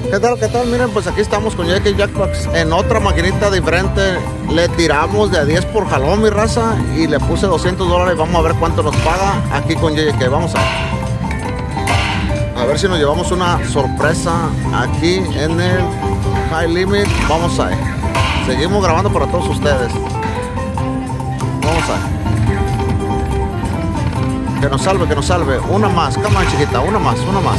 ¿Qué tal? ¿Qué tal? Miren, pues aquí estamos con JK Jackpacks en otra maquinita diferente. Le tiramos de a 10 por jalón, mi raza, y le puse $200. Vamos a ver cuánto nos paga aquí con JK. Vamos a ver si nos llevamos una sorpresa aquí en el High Limit. Vamos a ver. Seguimos grabando para todos ustedes. Vamos a ver. Que nos salve, que nos salve. Una más, come on, chiquita, una más, una más.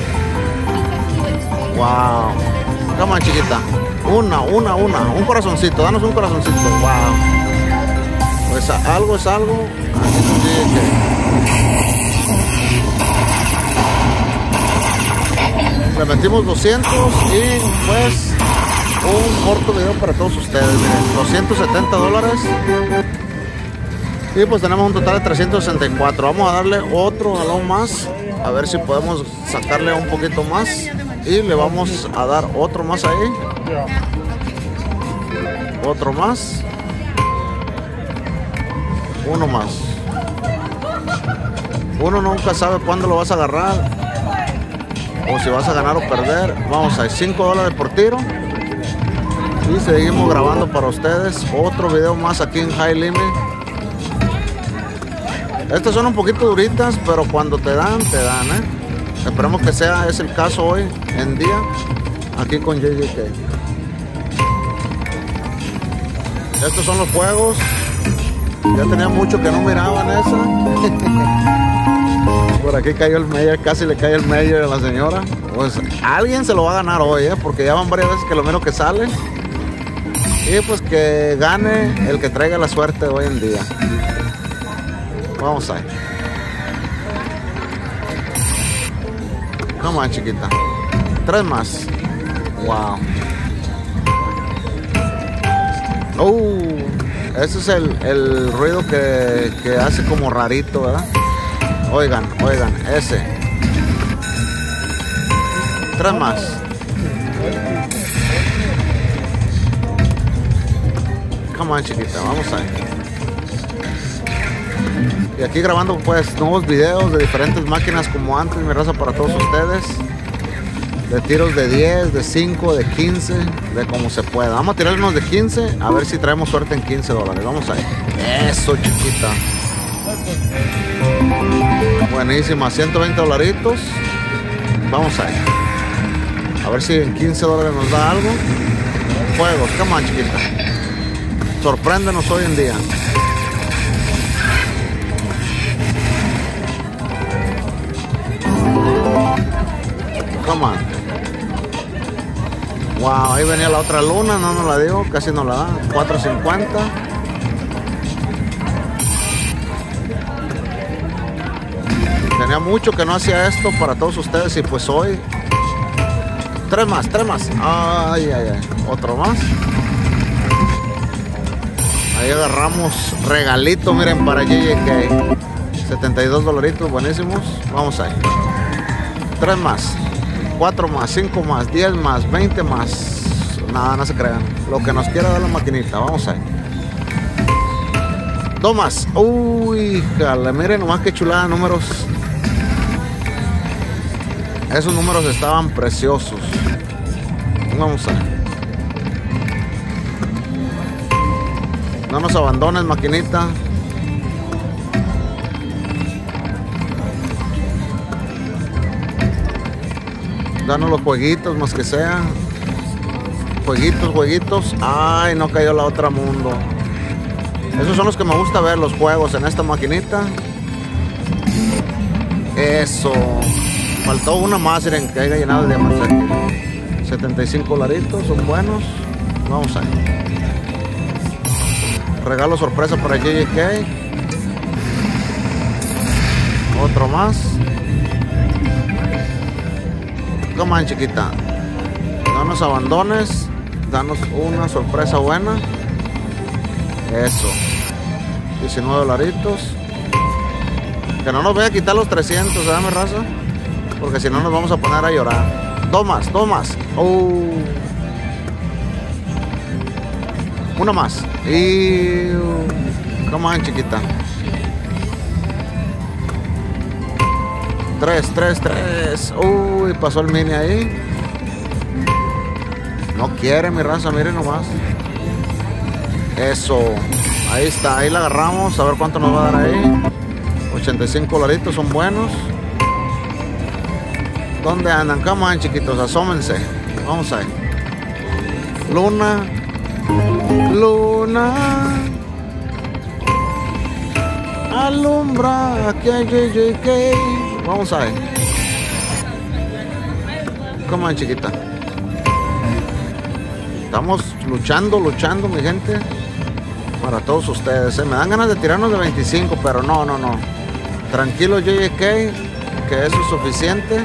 Wow. Come on, chiquita. Una. Un corazoncito, danos un corazoncito. Wow. Pues algo es algo. Le metimos 200 y pues un corto video para todos ustedes. Miren, $270. Y pues tenemos un total de 364. Vamos a darle otro galón más. A ver si podemos sacarle un poquito más. Y le vamos a dar otro más ahí. Otro más. Uno más. Uno nunca sabe cuándo lo vas a agarrar. O si vas a ganar o perder. Vamos a $5 por tiro. Y seguimos grabando para ustedes otro video más aquí en High Limit. Estas son un poquito duritas, pero cuando te dan, Esperemos que es el caso hoy en día, aquí con JK. Estos son los juegos. Ya tenía mucho que no miraban esa. Por aquí cayó el Mayor, casi le cae el Mayor a la señora. Pues alguien se lo va a ganar hoy, porque ya van varias veces que lo menos que sale. Y pues que gane el que traiga la suerte hoy en día. Vamos a ver. Come on, chiquita. 3 más. Wow. Ese es el ruido que hace como rarito, ¿verdad? Oigan, ese. 3 más. Come on, chiquita. Vamos a ver. Y aquí grabando pues nuevos videos de diferentes máquinas como antes, mi raza, para todos ustedes. De tiros de 10, de 5, de 15, de como se pueda. Vamos a tirar unos de 15, a ver si traemos suerte en $15. Vamos a ver. Eso, chiquita. Buenísima, $120. Vamos a ver. A ver si en $15 nos da algo. Juegos, come on, chiquita. Sorpréndenos hoy en día. Come on. Wow, ahí venía la otra luna, no nos la dio, casi no la da. 4.50. Tenía mucho que no hacía esto para todos ustedes y pues hoy 3 más. Ay. Otro más. Ahí agarramos regalito, miren, para JK. $72, buenísimos. Vamos ahí. 3 más. 4 más, 5 más, 10 más, 20 más. Nada, no se crean. Lo que nos quiera dar la maquinita. Vamos ahí. 2 más. Uy, jale, miren nomás qué chulada números. Esos números estaban preciosos. Vamos a ver. No nos abandones, maquinita. Danos los jueguitos, más que sea. Jueguitos. Ay, no cayó la otra mundo. Esos son los que me gusta ver, los juegos en esta maquinita. Eso. Faltó una más, miren, que haya llenado el diamante. $75, son buenos. Vamos a ver. Regalo sorpresa para JK. Otro más. Come on, chiquita. No nos abandones. Danos una sorpresa buena. Eso. $19. Que no nos vaya a quitar los 300, ¿sabes, mi raza? Porque si no nos vamos a poner a llorar. 2 más. Una más. Y... come on, chiquita. 3. Uy, pasó el mini ahí. No quiere mi raza, miren nomás. Eso. Ahí está, ahí la agarramos. A ver cuánto nos va a dar ahí. 85 dolaritos, son buenos. ¿Dónde andan? Come on, chiquitos, asómense. Vamos ahí. Luna. Luna. Alumbra aquí hay JJK. Vamos ahí. Come on, chiquita. Estamos luchando, mi gente. Para todos ustedes. Me dan ganas de tirarnos de 25, pero no. Tranquilo, JJK, que eso es suficiente.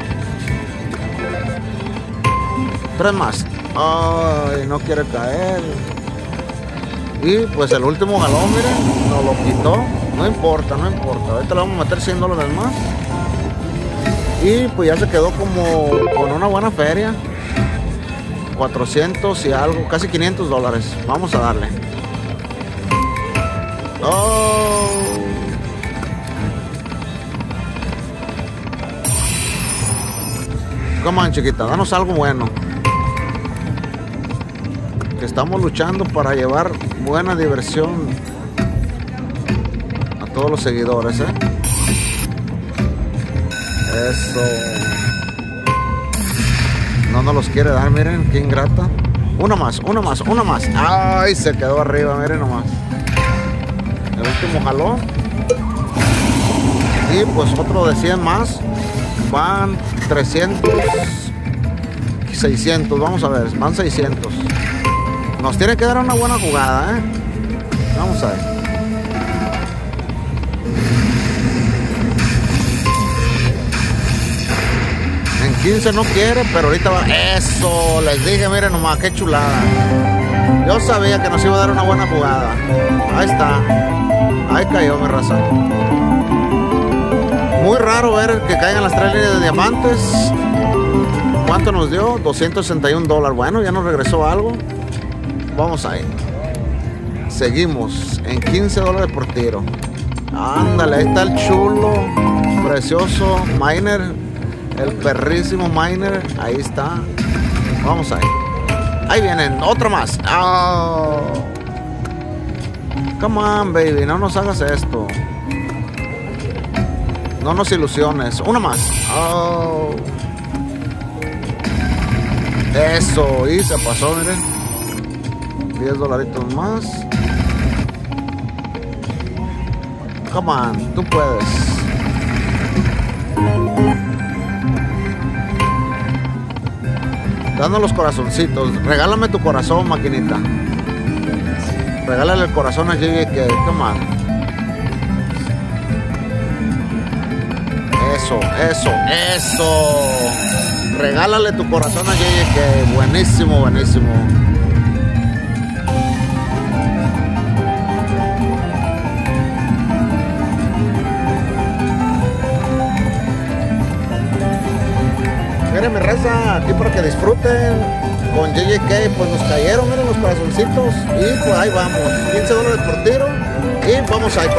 3 más. Ay, no quiere caer. Y pues el último galón, miren, nos lo quitó. No importa. Ahorita le vamos a meter 100 dólares más. Y pues ya se quedó como con una buena feria. 400 y algo, casi 500 dólares. Vamos a darle. Oh. Come on, chiquita, danos algo bueno. Que estamos luchando para llevar buena diversión a todos los seguidores, ¿eh? Eso. No nos los quiere dar, miren, qué ingrata. Una más. Ay, se quedó arriba, miren nomás. El último jalón. Y pues otro de 100 más. Van 300. 600, vamos a ver, van 600. Nos tiene que dar una buena jugada, ¿eh? Vamos a ver. En 15 no quiere, pero ahorita va. Eso, les dije, miren nomás, qué chulada. Yo sabía que nos iba a dar una buena jugada. Ahí está. Ahí cayó mi raza. Muy raro ver que caigan las 3 líneas de diamantes. ¿Cuánto nos dio? 261 dólares. Bueno, ya nos regresó algo. Vamos ahí. Seguimos en 15 dólares por tiro. Ándale, ahí está el chulo, precioso miner. El perrísimo miner. Ahí está. Vamos ahí. Ahí vienen, otro más. Oh. Come on, baby, no nos hagas esto. No nos ilusiones. Una más. Oh. Eso, y se pasó, miren. 10 dolaritos más. Come on, tú puedes. Dando los corazoncitos. Regálame tu corazón, maquinita. Regálale el corazón a JJK. Come on. Eso. Regálale tu corazón a JJK. Buenísimo. Miren mi raza, aquí para que disfruten con JJK, pues nos cayeron, miren los corazoncitos. Y pues ahí vamos, 15 dólares por tiro. Y vamos ahí,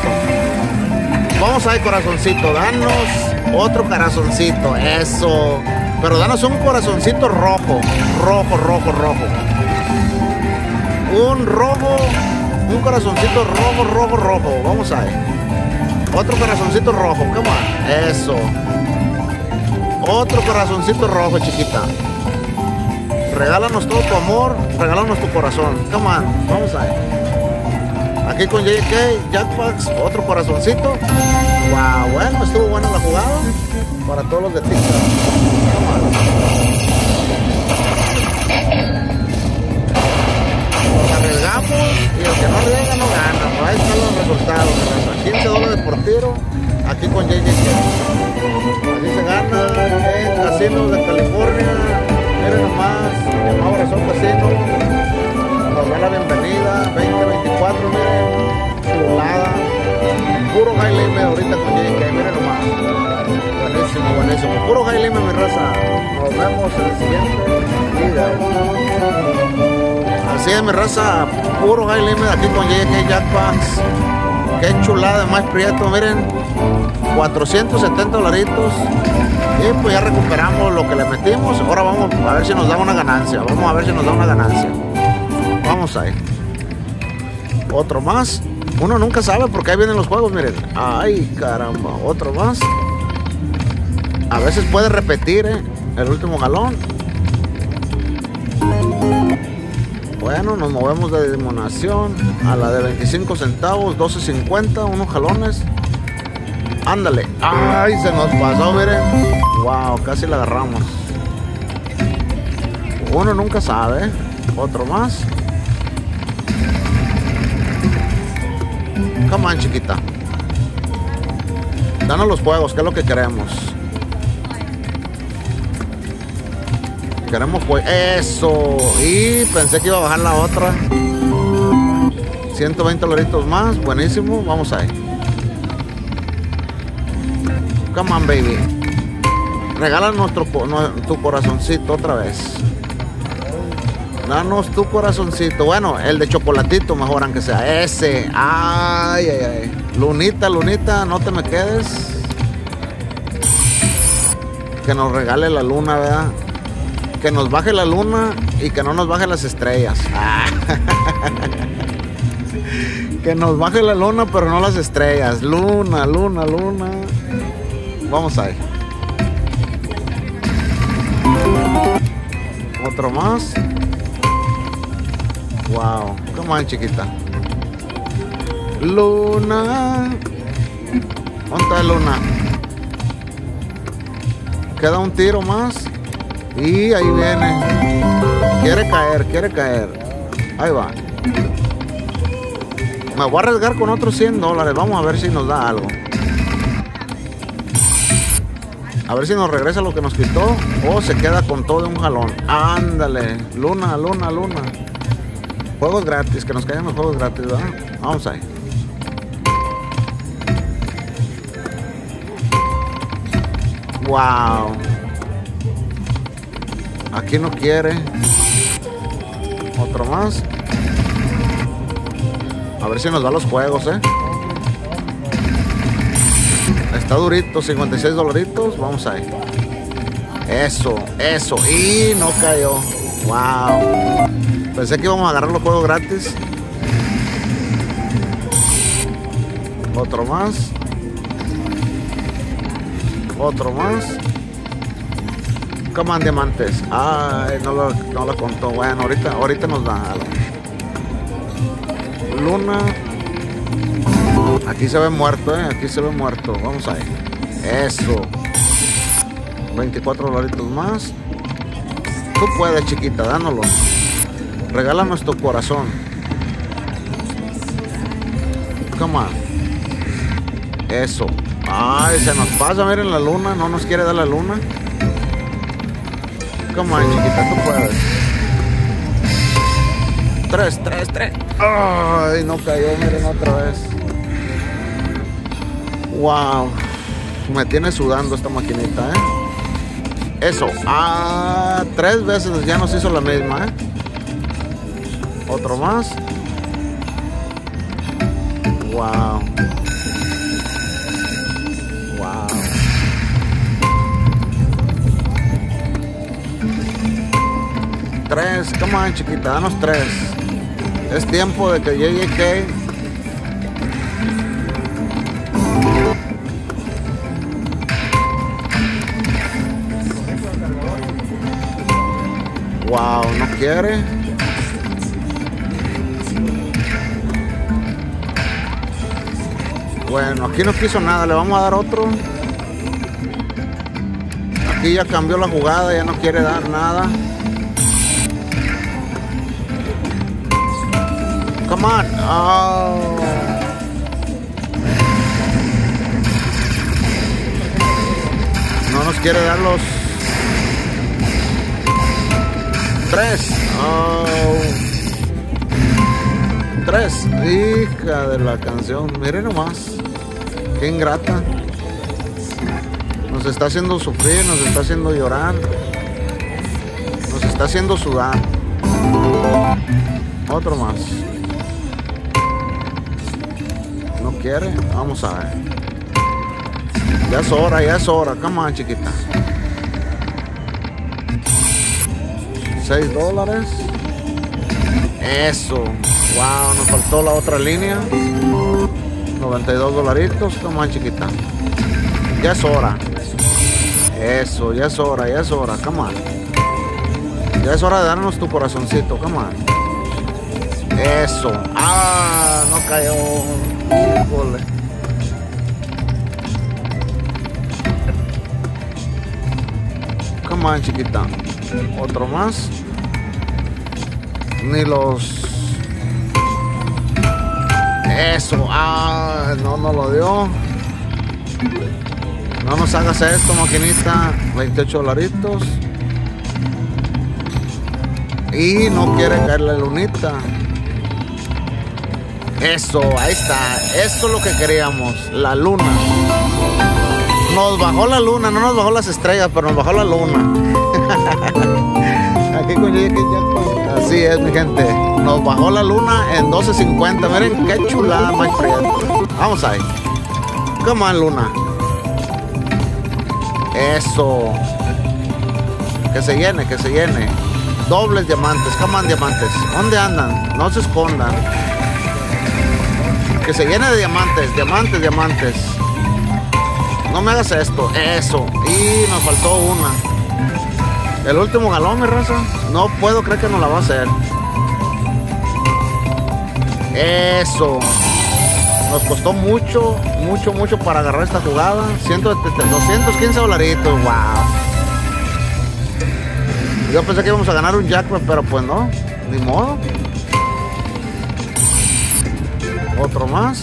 corazoncito. Danos otro corazoncito, eso. Pero danos un corazoncito rojo. Un corazoncito rojo. Vamos ahí. Otro corazoncito rojo, come on. Eso. Otro corazoncito rojo, chiquita. Regálanos todo tu amor, regálanos tu corazón. Come on, vamos ahí. Aquí con JJK, Jackpacks, otro corazoncito. Wow, bueno, estuvo buena la jugada. Para todos los de TikTok. Come on. Nos arriesgamos y el que no arriesga no gana. Pues ahí están los resultados, ¿verdad? 15 dólares por tiro. Aquí con JJK. Así se gana en casinos de California. Miren nomás, el Mau Resort Casino. Nos da la bienvenida. 2024, miren. Chulada. Puro high limit ahorita con JJK. Miren nomás. Buenísimo. Puro high limit, mi raza. Nos vemos en el siguiente video. Así es, mi raza. Puro high limit aquí con JJK Jackpacks. Qué chulada de más prieto, miren. 470 dolaritos. Y pues ya recuperamos lo que le metimos. Ahora vamos a ver si nos da una ganancia. Vamos a ver si nos da una ganancia. Vamos ahí. Otro más. Uno nunca sabe porque ahí vienen los juegos, miren. Ay, caramba. Otro más. A veces puede repetir, el último jalón. Bueno, nos movemos de denominación a la de 25 centavos, 12.50, unos jalones. Ándale. Ay, se nos pasó, miren. Wow, casi la agarramos. Uno nunca sabe. Otro más. Come on, chiquita. Danos los juegos, que es lo que queremos. Queremos juegos. Eso. Y pensé que iba a bajar la otra. 120 dolaritos más. Buenísimo. Vamos ahí. Come on, baby. Regala tu corazoncito otra vez. Danos tu corazoncito. Bueno, el de chocolatito mejor, aunque sea ese. Ay, ay, ay. Lunita, Lunita, no te me quedes. Que nos regale la luna, ¿verdad? Que nos baje la luna y que no nos baje las estrellas. Que nos baje la luna, pero no las estrellas. Luna, luna, luna. Vamos ahí. Otro más. Wow. Come on, chiquita. Luna. ¿Dónde está Luna? Queda un tiro más. Y ahí viene. Quiere caer, quiere caer. Ahí va. Me voy a arriesgar con otros 100 dólares. Vamos a ver si nos da algo. A ver si nos regresa lo que nos quitó. O se queda con todo de un jalón. Ándale. Luna, luna, luna. Juegos gratis. Que nos caigan los juegos gratis, ¿verdad? Vamos ahí. Wow. Aquí no quiere. Otro más. A ver si nos da los juegos, Está durito, 56 dolaritos. Vamos ahí. Eso, eso. Y no cayó. Wow. Pensé que íbamos a agarrar los juegos gratis. Otro más. Otro más. Come on, diamantes. Ay, no lo contó. Bueno, ahorita nos da algo. Luna. Aquí se ve muerto, Aquí se ve muerto. Vamos ahí. Eso. 24 dolaritos más. Tú puedes, chiquita, dánoslo. Regálanos tu corazón. Come on. Eso. Ay, se nos pasa, miren la luna. No nos quiere dar la luna. Come on, chiquita, tú puedes. 3. Ay, no cayó, miren otra vez. Wow. Me tiene sudando esta maquinita, Eso. 3 veces ya nos hizo la misma, Otro más. Wow. Wow. Tres. Come on, chiquita, danos 3. Es tiempo de que JJK. Wow, no quiere. Bueno, aquí no quiso nada, le vamos a dar otro. Aquí ya cambió la jugada, ya no quiere dar nada. Come on. Oh. No nos quiere dar los 3. Oh. 3. Hija de la canción. Miren nomás. Qué ingrata. Nos está haciendo sufrir, nos está haciendo llorar. Nos está haciendo sudar. Otro más. No quiere. Vamos a ver. Ya es hora, ya es hora. Come on, chiquita. $6. Eso. Wow, nos faltó la otra línea. $92. Come on, chiquita. Ya es hora. Eso, ya es hora, ya es hora. Come on. Ya es hora de darnos tu corazoncito. Come on. Eso. Ah, no cayó. Híjole. Come on, chiquita. Otro más. Ni los... Eso. Ah, no lo dio. No nos hagas esto, maquinita. $28. Y no quiere caer la lunita. Eso, ahí está. Esto es lo que queríamos. La luna. Nos bajó la luna. No nos bajó las estrellas, pero nos bajó la luna. Aquí con Jake Jackpot. Así es, mi gente. Nos bajó la luna en 12.50. Miren qué chulada más prieto. Vamos ahí. Come on, luna. Eso. Que se llene, que se llene. Dobles diamantes. Come on, diamantes. ¿Dónde andan? No se escondan. Que se llene de diamantes. Diamantes, diamantes. No me hagas esto. Eso. Y nos faltó una. El último galón, mi raza. No puedo creer que nos la va a hacer. Eso. Nos costó mucho para agarrar esta jugada. $215. Wow. Yo pensé que íbamos a ganar un jackpot, pero pues no. Ni modo. Otro más.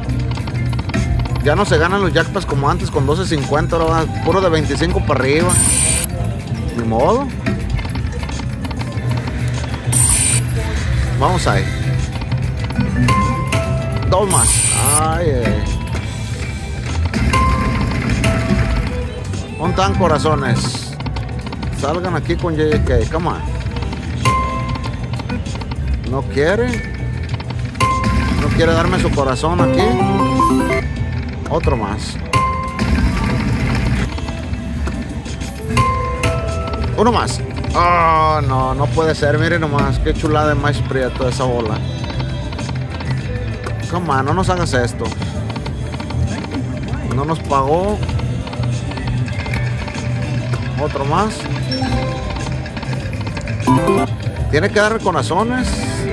Ya no se ganan los jackpots como antes con 12.50. Ahora puro de 25 para arriba. Ni modo. Vamos ahí. Dos más. Ay, ¿dónde están, corazones? Salgan aquí con JK. Come on. No quiere. No quiere darme su corazón aquí. Otro más. Uno más. Oh, no puede ser. Miren nomás. Qué chulada de más prieto esa bola. Come on, no nos hagas esto. No nos pagó. Otro más. Tiene que dar corazones.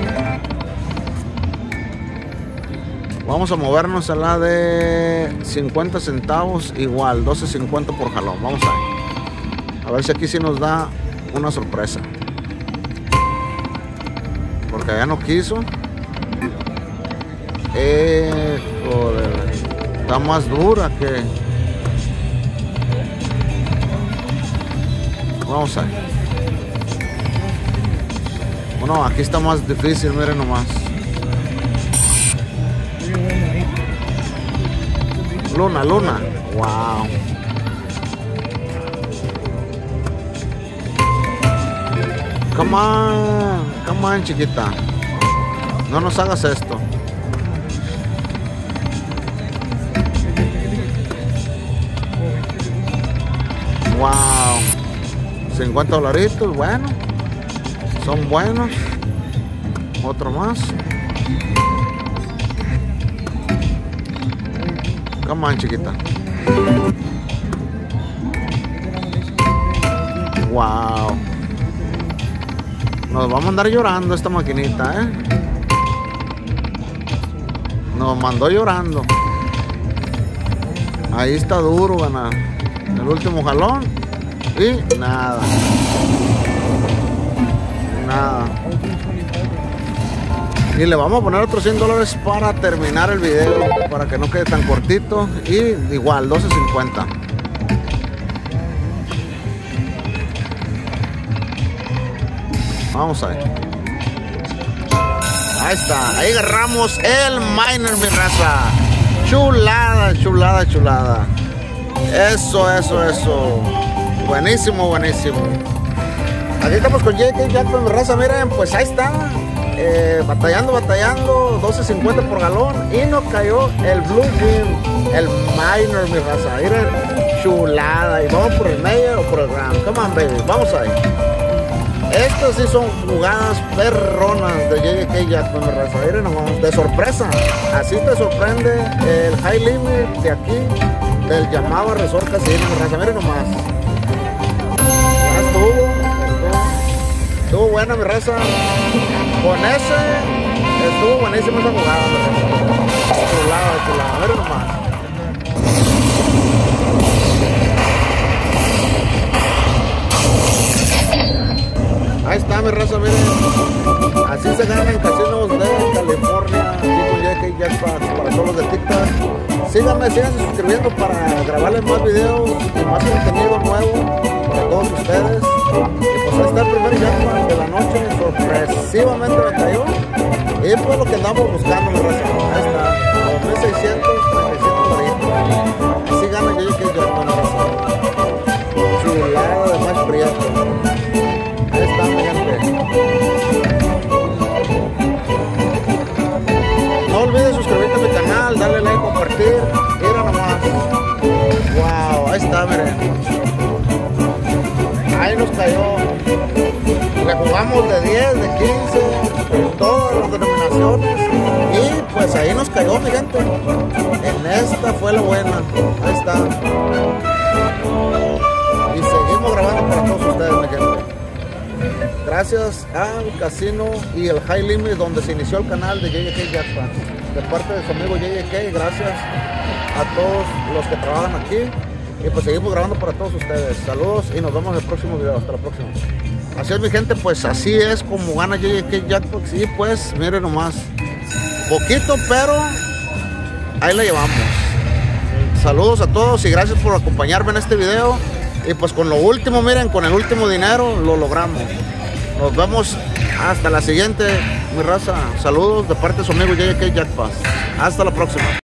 Vamos a movernos a la de 50 centavos. Igual, 12.50 por jalón. Vamos ahí. A ver si aquí sí nos da una sorpresa. Porque ya no quiso. Joder. Está más dura que... Vamos ahí. Bueno, aquí está más difícil, miren nomás. Luna. Wow. Come on, chiquita. No nos hagas esto. Wow. $50. Bueno. Son buenos. Otro más. Come on, chiquita. Wow. Nos vamos a andar llorando esta maquinita, Nos mandó llorando. Ahí está duro ganar. El último jalón. Y nada. Y le vamos a poner otros $100 para terminar el video, para que no quede tan cortito. Y igual, 12.50. Vamos ahí. Ahí está. Ahí agarramos el miner, mi raza. Chulada. Eso. Buenísimo. Aquí estamos con JK Jackpot, mi raza. Miren, pues ahí está. batallando, 12.50 por galón, y nos cayó el Blue Jim, el minor, mi raza. Miren, chulada. Y vamos por el Meyer o por el Ram. Come on, baby, vamos ahí. Estas sí son jugadas perronas de JJK Jackpot, mi raza. Miren nomás, de sorpresa. Así te sorprende el High Limit de aquí, del Yamaha Resort Casino, mi raza. Miren nomás. Estuvo buena, mi raza. Con ese estuvo buenísima esa jugada, mi raza. Chulada. Miren nomás. Ahí está, mi raza, miren. Así se ganan en casinos de California, tipo JJK Jackpot, para todos los de TikTok. Síganme, sigan suscribiendo para grabarles más videos y más contenido nuevo para todos ustedes. Y pues ahí está el primer jackpot de la noche, sorpresivamente me cayó. Y pues lo que andamos buscando, mi raza. Ahí está, 2.637 $. Así gana JJK Jackpot, mi raza. Chulada de más prieto. Ahí está, mi gente. No olvides suscribirte a mi canal, darle like, compartir. Mira nomás. Wow, ahí está, miren. Ahí nos cayó. Le jugamos de 10, de 15, de todas las denominaciones. Y pues ahí nos cayó, mi gente. En esta fue la buena. Ahí está. Y seguimos grabando para todos ustedes, mi gente. Gracias al casino y el High Limit donde se inició el canal de JJK Jackpot. De parte de su amigo JJK, gracias a todos los que trabajan aquí. Y pues seguimos grabando para todos ustedes. Saludos y nos vemos en el próximo video. Hasta la próxima. Así es, mi gente, pues así es como gana JJK Jackpot. Y pues miren nomás, poquito, pero ahí la llevamos. Saludos a todos y gracias por acompañarme en este video. Y pues con lo último, miren, con el último dinero lo logramos. Nos vemos hasta la siguiente, mi raza. Saludos de parte de su amigo JJK Jackpot. Hasta la próxima.